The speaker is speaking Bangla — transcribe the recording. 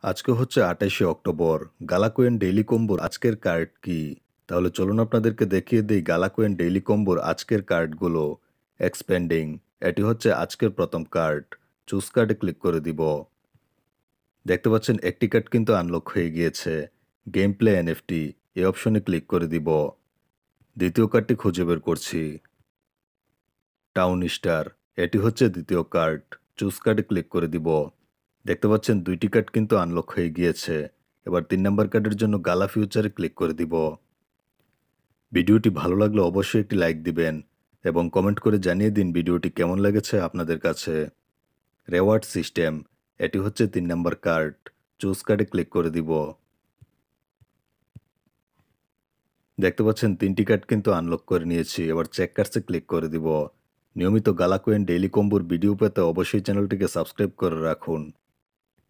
আজকে হচ্ছে ২৮শে অক্টোবর। গালা কয়েন ডেইলি কম্বোর আজকের কার্ড কি? তাহলে চলুন আপনাদেরকে দেখিয়ে দেই গালা কয়েন ডেইলি কম্বোর আজকের কার্ডগুলো। এক্সপেন্ডিং এটি হচ্ছে আজকের প্রথম কার্ড। চুজ কার্ডে ক্লিক করে দিব। দেখতে পাচ্ছেন একটি কার্ড কিন্তু আনলক হয়ে গিয়েছে। গেম প্লে এনএফটি এই অপশনে ক্লিক করে দিব। দ্বিতীয় কার্ডটি খুঁজে বের করছি। টাউন স্টার এটি হচ্ছে দ্বিতীয় কার্ড। চুজ কার্ডে ক্লিক করে দিব। দেখতে পাচ্ছেন দুইটি কার্ড কিন্তু আনলক হয়ে গিয়েছে। এবার ৩ নাম্বার কার্ডের জন্য গালা ফিউচারে ক্লিক করে দিব। ভিডিওটি ভালো লাগলে অবশ্যই একটি লাইক দিবেন এবং কমেন্ট করে জানিয়ে দিন ভিডিওটি কেমন লেগেছে আপনাদের কাছে। রেওয়ার্ড সিস্টেম এটি হচ্ছে ৩ নাম্বার কার্ড। চুজ কার্ডে ক্লিক করে দিব। দেখতে পাচ্ছেন ৩টি কার্ড কিন্তু আনলক করে নিয়েছি। এবার চেক কার্ডসে ক্লিক করে দিব। নিয়মিত গালা কয়েন ডেইলি কম্বোর ভিডিও পেতে অবশ্যই চ্যানেলটিকে সাবস্ক্রাইব করে রাখুন।